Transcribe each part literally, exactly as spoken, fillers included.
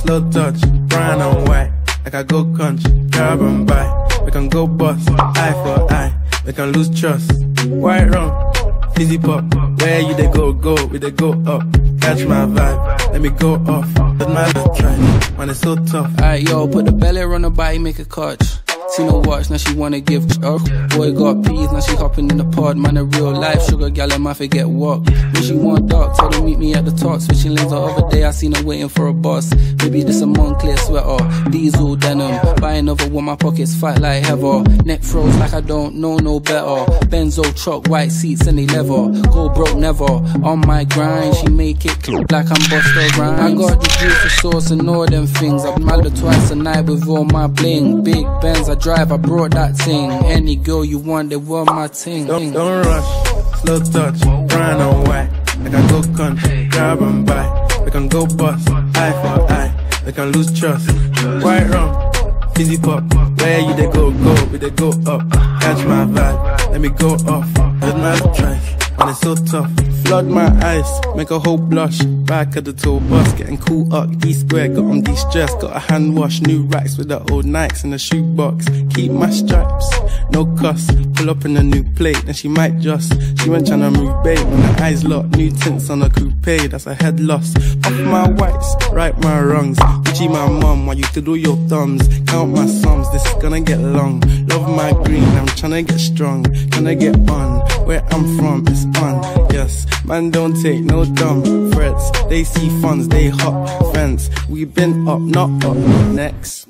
slow touch, brown and white. Like I go country, grab and buy. We can go bust, eye for eye. We can lose trust. White rum, fizzy pop. Where you they go, go, we they go up. Catch my vibe, let me go off. But my love try, man, it's so tough. Alright, yo, put the belly on the body, make a catch. Seen her watch, now she wanna give up. Boy got peas, now she hopping in the pod. Man, a real life sugar gal, and my forget what. When she want dark, told her meet me at the top. Switching lanes the other day, I seen her waiting for a bus. Maybe this a Moncler sweater, diesel denim. Buy another one, my pockets fat like heather. Neck froze like I don't know no better. Benzo truck, white seats and they leather. Go broke never, on my grind. She make it click like I'm Busta Rhymes. I got the juice, the sauce and all them things. I've married twice a night with all my bling. Big Benz, I drive, I brought that thing. Any girl you want, they want my ting. Don't, don't rush, slow touch, brown and white. Like I go country, grab and buy. We can go bust, eye for eye. We can lose trust. White rum, fizzy pop. Where you they go, go, we they go up. Catch my vibe, let me go off. Let my try, man, it's so tough. Flood my eyes, make a whole blush. Back at the tour bus, getting cool up. D-square, got on de-stress. Got a hand wash, new racks with the old Nikes in the shoebox. Keep my stripes, no cuss. Pull up in a new plate, then she might just. She went tryna move bait when her eyes locked. New tints on a coupe, that's a head loss. Off my whites, right my wrongs. Gucci my mum, while you do your thumbs. Count my sums, this is gonna get long. Love my green, I'm tryna get strong. Tryna get on, where I'm from, it's on. Yes, man don't take no dumb threats. They see funds, they hop fence. We been up, not up, next.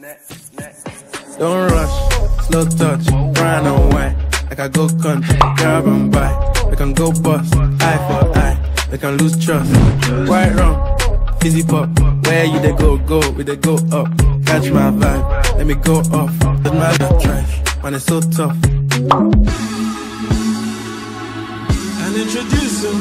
Don't rush, slow touch, brown and white. Like I go country, grab and buy. We can go bust, eye for eye. We can lose trust. White rum, fizzy pop. Where you they go, go, we they go up. Catch my vibe, let me go off. Let my love try, man, it's so tough. And introducing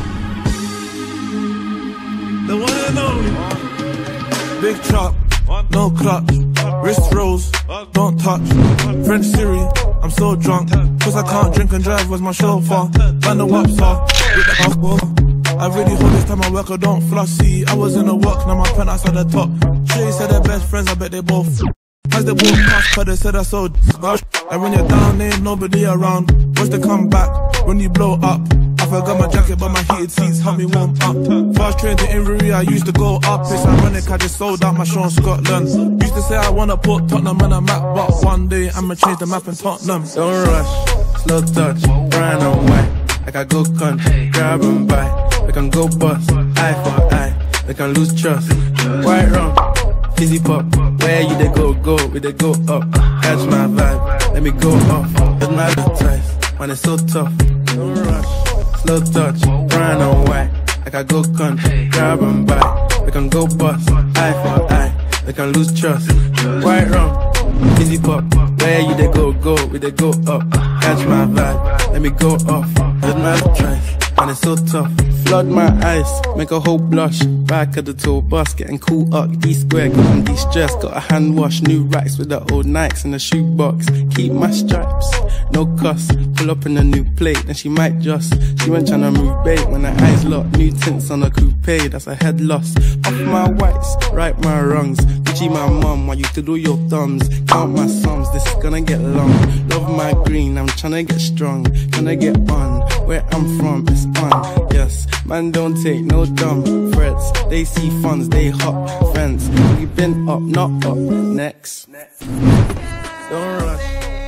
the one and only Big Chop, no clutch, wrist rolls, don't touch. French Siri, I'm so drunk, cause I can't drink and drive, was my chauffeur. Man the waps are, with the alcohol. I really hold this time I work, I don't floss. See, I was in the work, now my penthouse at the top. Shay said they're best friends, I bet they both. As they walk past, cause they said I so gosh. And when you're down, there ain't nobody around. What's the comeback when you blow up? I forgot my jacket, but my heated seats help me warm up. Fast train to Inverie, I used to go up. It's ironic, I just sold out my show in Scotland. Used to say I wanna put Tottenham on a map, but one day I'ma change the map in Tottenham. Don't rush, slow touch, brown and white. Like I go country, grab and buy. We can go bust, eye for eye. We can lose trust. White rum, fizzy pop. Where you they go, go, we they go up. Catch my vibe, let me go off. Let my love twice, man, it's so tough. Don't rush, slow touch, brown and white. Like I go country, grab and buy. We can go bust, eye for eye. We can lose trust. White rum, fizzy pop. Where you they go, go, we they go up. Catch my vibe, let me go off. Let my love twice, man, it's so tough. Flood my eyes, make a whole blush. Back at the tour bus, getting cool up. D-square, got on de-stress. Got a hand wash, new racks with the old Nikes in the shoebox. Keep my stripes, no cuss. Pull up in a new plate, then she might just. She went tryna move bait when her eyes locked. New tints on a coupe, that's a head loss. Off my whites, right my wrongs. Gucci my mum, while you to do your thumbs. Count my sums, this is gonna get long. Love my green, I'm tryna get strong. Tryna get on, where I'm from, it's on. Yes, man don't take no dumb threats. They see funds, they hop fence. We been up, not up, next. Don't rush.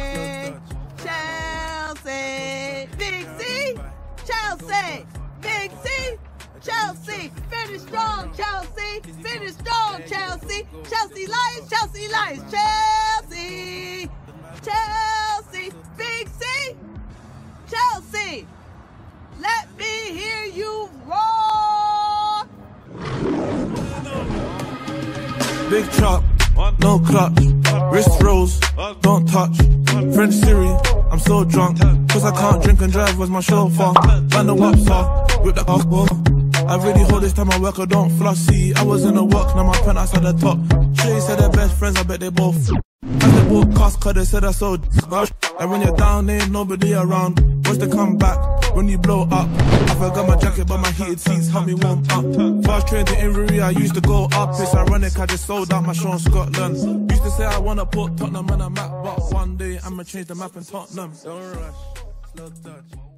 Chelsea, Big C, Chelsea, Big C, Chelsea, finish strong, Chelsea, finish strong, Chelsea, Chelsea Lions, Chelsea Lions, Chelsea, Chelsea, Big C, Chelsea, let me hear you roar. Big Chop, no clutch, wrist rolls, don't touch. French Siri, I'm so drunk, cause I can't drink and drive, was my chauffeur. Man the waps are, with the alcohol. I really hold this time I work, I don't floss. See, I was in the work, now my penthouse at the top. Shay said they're best friends, I bet they both. As they walk past, cause they said I so gosh. And when you're down, there ain't nobody around. What's the comeback when you blow up. I forgot my jacket, but my heated seats help me warm up. Fast train to Inverie, I used to go up. It's ironic, I just sold out my show in Scotland. Used to say I wanna put Tottenham on a map, but one day I'ma change the map in Tottenham. Don't rush, slow touch.